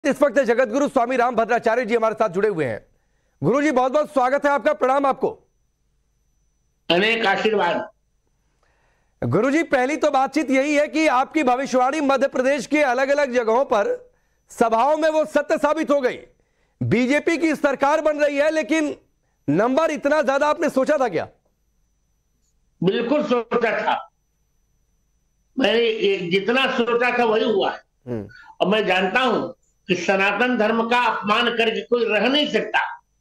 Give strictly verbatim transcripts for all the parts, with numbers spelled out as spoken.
इस वक्त जगतगुरु स्वामी राम भद्राचार्य जी हमारे साथ जुड़े हुए हैं। गुरु जी बहुत बहुत स्वागत है आपका, प्रणाम आपको, अनेक आशीर्वाद। गुरु जी पहली तो बातचीत यही है कि आपकी भविष्यवाणी मध्य प्रदेश के अलग अलग जगहों पर सभाओं में वो सत्य साबित हो गई। बीजेपी की सरकार बन रही है, लेकिन नंबर इतना ज्यादा आपने सोचा था क्या? बिल्कुल सोचा था, मैंने जितना सोचा था वही हुआ है। और मैं जानता हूं कि सनातन धर्म का अपमान करके कोई रह नहीं सकता।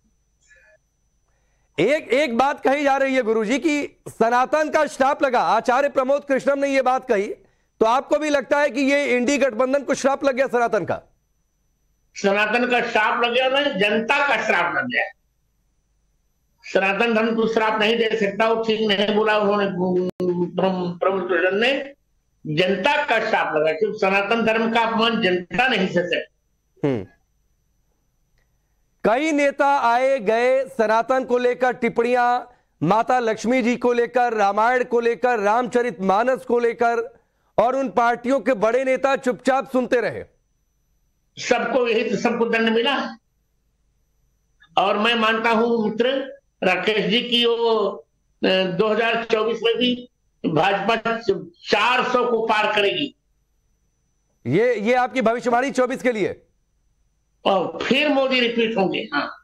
एक एक बात कही जा रही है गुरुजी कि सनातन का श्राप लगा, आचार्य प्रमोद कृष्णम ने यह बात कही, तो आपको भी लगता है कि ये इंडी गठबंधन को श्राप लग गया सनातन का? सनातन का श्राप लग गया, नहीं, जनता का श्राप लग गया। सनातन धर्म को श्राप नहीं दे सकता, वो ठीक नहीं बोला उन्होंने, प्रमोद कृष्णन ने। जनता का श्राप लगा क्योंकि सनातन धर्म का अपमान जनता नहीं कर सकती। हम्म कई नेता आए गए सनातन को लेकर, टिप्पणियां माता लक्ष्मी जी को लेकर, रामायण को लेकर, रामचरितमानस को लेकर, और उन पार्टियों के बड़े नेता चुपचाप सुनते रहे। सबको यही तो सबको दंड मिला। और मैं मानता हूं मित्र राकेश जी की वो दो हज़ार चौबीस में भी भाजपा चार सौ को पार करेगी। ये ये आपकी भविष्यवाणी चौबीस के लिए? और फिर मोदी रिपीट होंगे। हाँ,